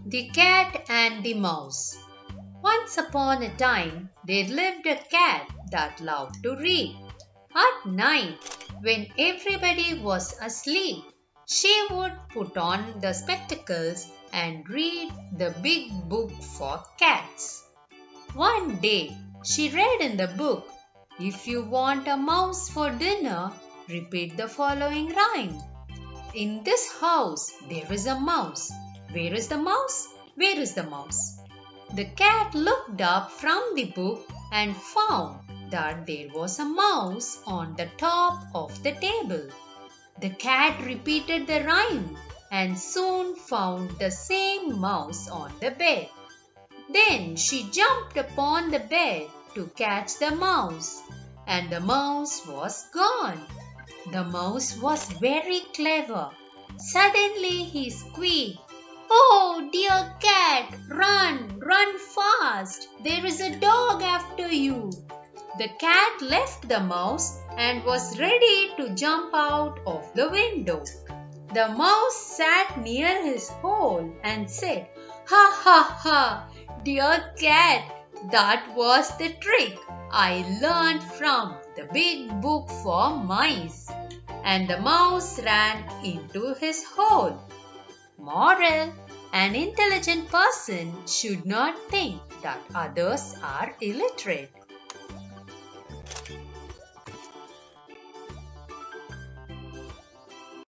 The Cat and the Mouse. Once upon a time, there lived a cat that loved to read. At night, when everybody was asleep, she would put on the spectacles and read the big book for cats. One day, she read in the book, "If you want a mouse for dinner, repeat the following rhyme. In this house, there is a mouse. Where is the mouse? Where is the mouse?" The cat looked up from the book and found that there was a mouse on the top of the table. The cat repeated the rhyme and soon found the same mouse on the bed. Then she jumped upon the bed to catch the mouse, and the mouse was gone. The mouse was very clever. Suddenly he squeaked, "Oh, dear cat, run, run fast. There is a dog after you." The cat left the mouse and was ready to jump out of the window. The mouse sat near his hole and said, "Ha ha ha, dear cat, that was the trick I learned from the big book for mice." And the mouse ran into his hole. Moral: an intelligent person should not think that others are illiterate.